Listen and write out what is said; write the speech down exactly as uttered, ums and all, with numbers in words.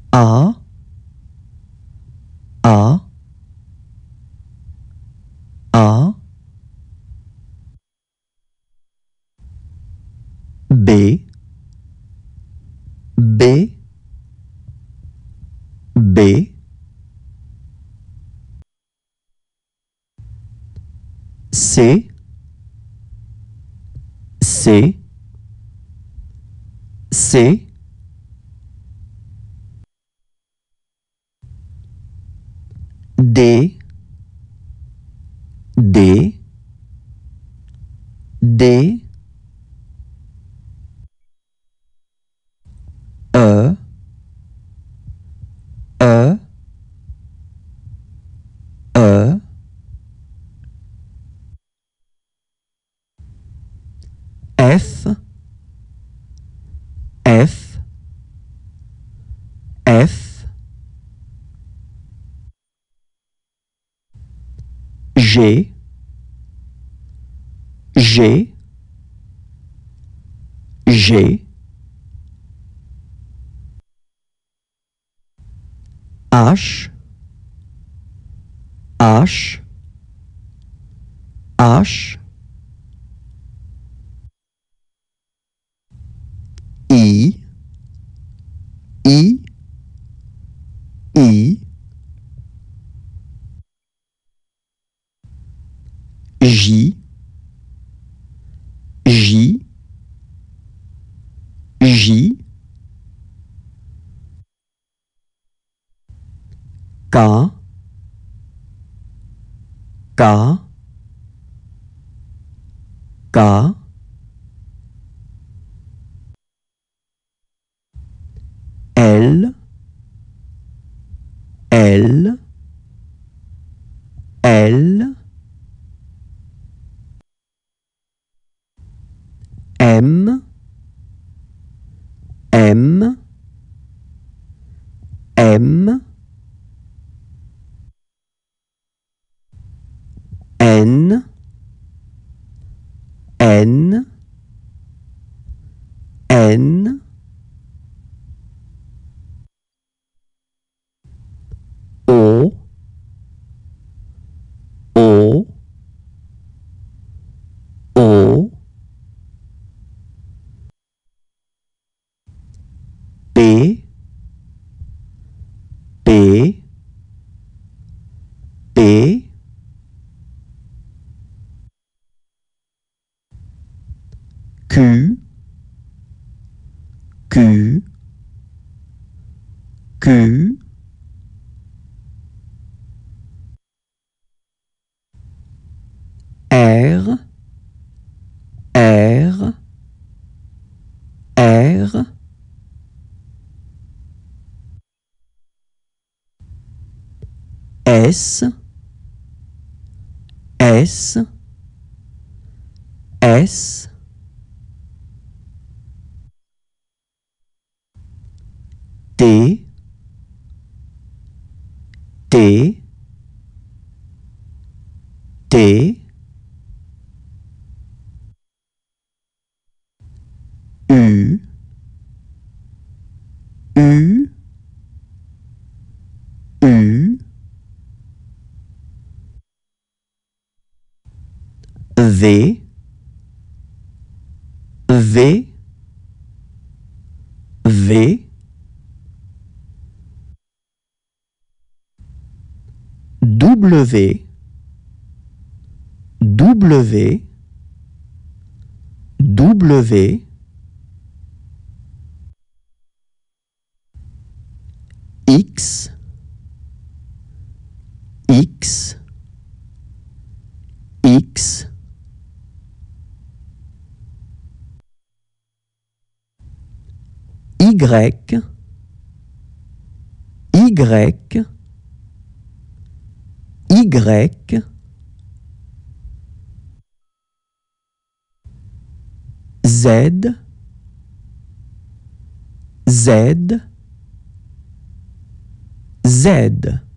A, A, A, B, B, B, C, C, C, D, D, D, E, E, E, F, F, F, G, G, G, H, H, H, I, I, I, J, J, J, K, K, K, L, L, L, M, M, M, N, N, N, O, O, O, P, P, P, Q, Q, Q, R, R, R, S, S, S, T, T, T, U, U, U, V, V, V, W, W, W, X, X, X, Y, Y, Y, Z, Z, Z.